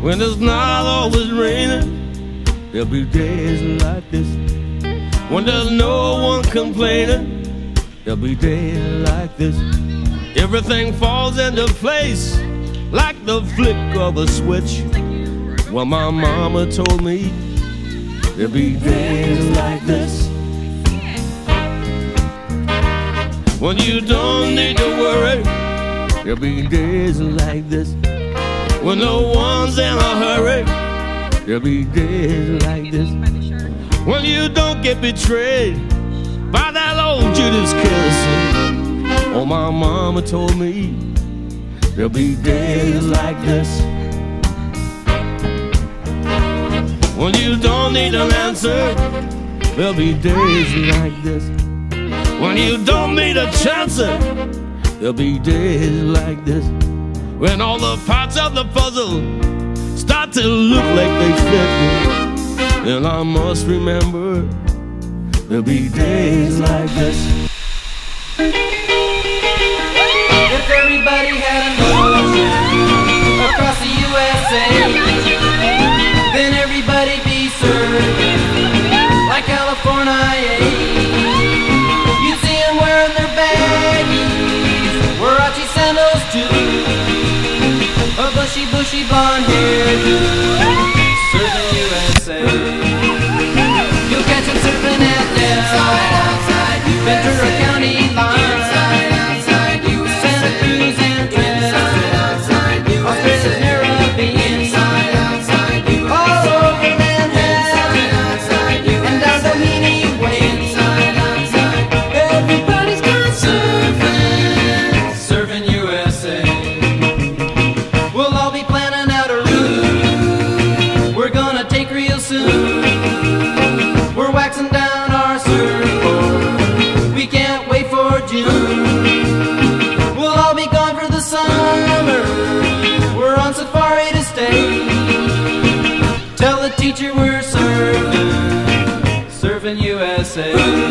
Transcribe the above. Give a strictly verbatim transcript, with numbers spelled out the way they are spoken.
When it's not always raining, there'll be days like this. When there's no one complaining, there'll be days like this. Everything falls into place like the flick of a switch. Well, my mama told me there'll be days like this. When you don't need to worry, there'll be days like this. When no one's in a hurry, there'll be days like this. When you don't get betrayed by that old Judas kiss. Oh, my mama told me there'll be days like this. When you don't need an answer, there'll be days like this. When you don't need a chance, there'll be days like this. When all the parts of the puzzle start to look like they fit, then I must remember there'll be days like this. If everybody had an ocean across the U S A, then everybody'd be served like California. You'd see them wearing their baggies, Warachi sandals too, a bushy, bushy blonde hairdo, serving U S A. You'll catch them surfing at Del, Ventura County line, Santa Cruz and Trent, Australia's Caribbean, all over Manhattan, and down Doheny Way. Everybody's gone surfing, surfing U S A. We'll all be planning out a route we're gonna take real soon. We're waxing down our surfboard, we can't wait for June. We'll all be gone for the summer, we're on safari to stay. Tell the teacher we're surfing, surfing U S A.